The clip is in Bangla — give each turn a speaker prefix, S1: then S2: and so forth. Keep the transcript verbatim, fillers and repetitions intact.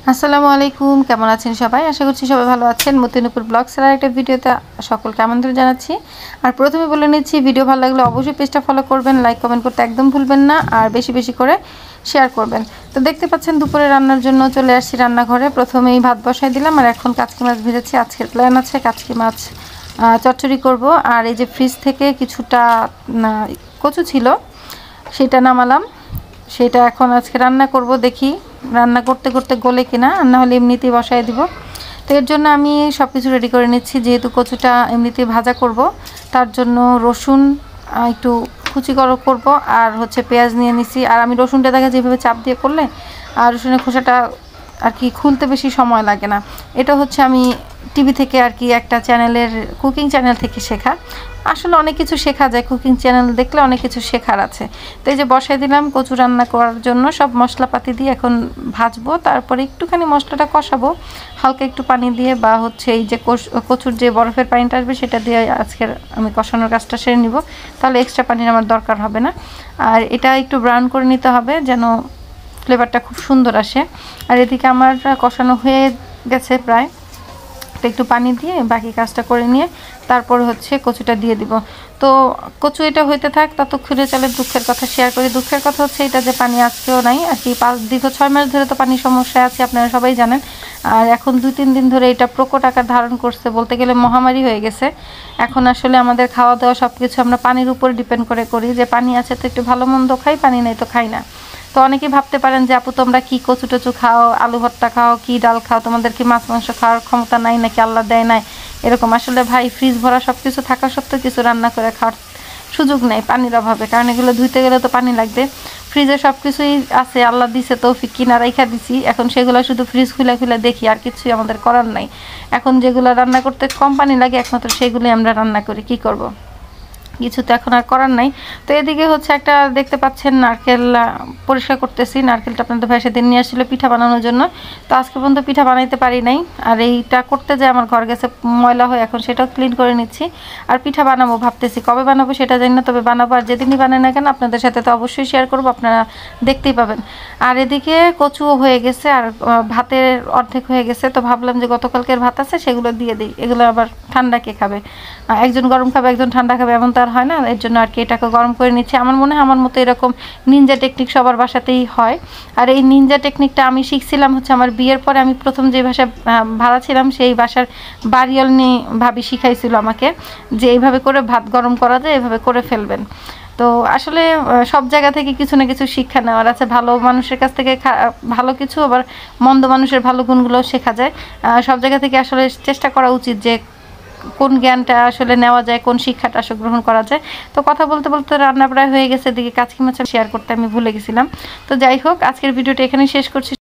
S1: আসসালামু আলাইকুম, কেমন আছেন সবাই? আশা করছি সবাই ভালো আছেন। মতিনুপুর ব্লগসের একটা ভিডিওতে সকলকে আমন্ত্রণ জানাচ্ছি। আর প্রথমে বলে নিচ্ছি, ভিডিও ভালো লাগলে অবশ্যই পেজটা ফলো করবেন, লাইক কমেন্ট করতে একদম ভুলবেন না, আর বেশি বেশি করে শেয়ার করবেন। তো দেখতে পাচ্ছেন দুপুরে রান্নার জন্য চলে আসছি রান্নাঘরে। প্রথমেই ভাত বসাই দিলাম, আর এখন কাচকি মাছ ভেজেছি। আজকের প্ল্যান আছে কাচকি মাছ চচ্চড়ি করব। আর এই যে ফ্রিজ থেকে কিছুটা কচু ছিল, সেটা নামালাম, সেটা এখন আজকে রান্না করব। দেখি রান্না করতে করতে গলে কিনা, আর না হলে এমনিতেই বসায় দিব। তো এর জন্য আমি সব কিছু রেডি করে নিচ্ছি। যেহেতু কচুটা এমনিতেই ভাজা করব, তার জন্য রসুন একটু কুচি করে করব, আর হচ্ছে পেঁয়াজ নিয়ে নিচ্ছি। আর আমি রসুনটা দেখা যেভাবে চাপ দিয়ে করলে আর রসুনের খোসাটা আর কি খুলতে বেশি সময় লাগে না। এটা হচ্ছে আমি টিভি থেকে আর কি একটা চ্যানেলের কুকিং চ্যানেল থেকে শেখা। আসলে অনেক কিছু শেখা যায়, কুকিং চ্যানেল দেখলে অনেক কিছু শেখার আছে। তো এই যে বসাই দিলাম কচু রান্না করার জন্য, সব মশলাপাতি দিয়ে এখন ভাজবো। তারপরে একটুখানি মশলাটা কষাবো হালকা একটু পানি দিয়ে, বা হচ্ছে এই যে কচুর যে বরফের পানিটা আসবে সেটা দিয়ে আজকের আমি কষানোর কাজটা সেরে নিব। তাহলে এক্সট্রা পানির আমার দরকার হবে না। আর এটা একটু ব্রাউন করে নিতে হবে যেন ফ্লেভারটা খুব সুন্দর আসে। আর এদিকে আমার কষানো হয়ে গেছে প্রায়। একটু পানি দিয়ে বাকি কাজটা করে নিয়ে তারপর হচ্ছে কচুটা দিয়ে দিব। তো কচু এটা হইতে থাক, ততক্ষণে চলে দুঃখের কথা শেয়ার করি। দুঃখের কথা হচ্ছে এটা যে পানি আজকেও নাই আর কি। পাঁচ দীর্ঘ ছয় মাস ধরে তো পানির সমস্যা আছে, আপনারা সবাই জানেন। আর এখন দুই তিন দিন ধরে এটা প্রকট আকার ধারণ করছে, বলতে গেলে মহামারী হয়ে গেছে। এখন আসলে আমাদের খাওয়া দাওয়া সব কিছু আমরা পানির উপর ডিপেন্ড করে করি, যে পানি আছে তো একটু ভালো মন্দ খাই, পানি নেই তো খাই না। তো অনেকেই ভাবতে পারেন যে আপু তোমরা কি কচু টচু খাও, আলু ভর্তা খাও, কি ডাল খাও, তোমাদের কি মাছ মাংস খাওয়ার ক্ষমতা নাই নাকি আল্লাহ দেয় নাই? এরকম আসলে ভাই ফ্রিজ ভরা সব কিছু থাকা সত্ত্বেও কিছু রান্না করে খাওয়ার সুযোগ নেই পানির অভাবে, কারণ এগুলো ধুইতে গেলে তো পানি লাগবে। ফ্রিজে সব কিছুই আছে, আল্লাহ দিছে তৌফিক, কিনা রাইখা দিছি। এখন সেগুলো শুধু ফ্রিজ খুলে খুলে দেখি, আর কিছুই আমাদের করার নাই। এখন যেগুলো রান্না করতে কম পানি লাগে একমাত্র সেগুলোই আমরা রান্না করি, কি করব, কিছু তো এখন আর করার নাই। তো এদিকে হচ্ছে একটা দেখতে পাচ্ছেন নারকেল পরিষ্কার করতেছি। নারকেলটা আপনাদের ভাই সেদিন নিয়ে আসছিল পিঠা বানানোর জন্য, তো আজকে পর্যন্ত পিঠা বানাইতে পারি নাই। আর এইটা করতে যায় আমার ঘর গেছে ময়লা হয়ে, এখন সেটাও ক্লিন করে নিচ্ছি। আর পিঠা বানাবো ভাবতেছি, কবে বানাবো সেটা জানি না, তবে বানাবো। আর যেদিনই বানাই না কেন আপনাদের সাথে তো অবশ্যই শেয়ার করবো, আপনারা দেখতেই পাবেন। আর এদিকে কচুও হয়ে গেছে, আর ভাতের অর্ধেক হয়ে গেছে। তো ভাবলাম যে গতকালকের ভাত আছে সেগুলো দিয়ে দিই, এগুলো আবার ঠান্ডা কে খাবে, একজন গরম খাবে একজন ঠান্ডা খাবে, এমন তো আর হয় না। এর জন্য আর কি এটাকে গরম করে নিচ্ছি। আমার মনে হয় আমার মতো এরকম নিনজা টেকনিক সবার বাসাতেই হয়। আর এই নিনজা টেকনিকটা আমি শিখছিলাম হচ্ছে আমার বিয়ের পরে। আমি প্রথম যে বাসায় ভাড়া ছিলাম সেই বাসার বাড়িওয়াল নিয়ে ভাবি শিখাইছিল আমাকে, যে এইভাবে করে ভাত গরম করা যায়, এভাবে করে ফেলবেন। তো আসলে সব জায়গা থেকে কিছু না কিছু শিক্ষা নেওয়ার আছে। ভালো মানুষের কাছ থেকে ভালো কিছু, আবার মন্দ মানুষের ভালো গুণগুলোও শেখা যায়। সব জায়গা থেকে আসলে চেষ্টা করা উচিত যে কোন জ্ঞানটা আসলে নেওয়া যায়, কোন শিক্ষাটা আসলে গ্রহণ করা যায়। তো কথা বলতে বলতে রান্না প্রায় হয়ে গেছে, এদিকে কাচকি মাছ শেয়ার করতে আমি ভুলে গেছিলাম। তো যাই হোক, আজকের ভিডিওটা এখানেই শেষ করছি।